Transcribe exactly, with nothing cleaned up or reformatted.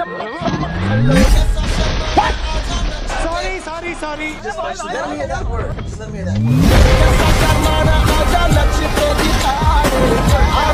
What? Sorry, sorry, sorry. Just let me hear that word. Just let me hear that word.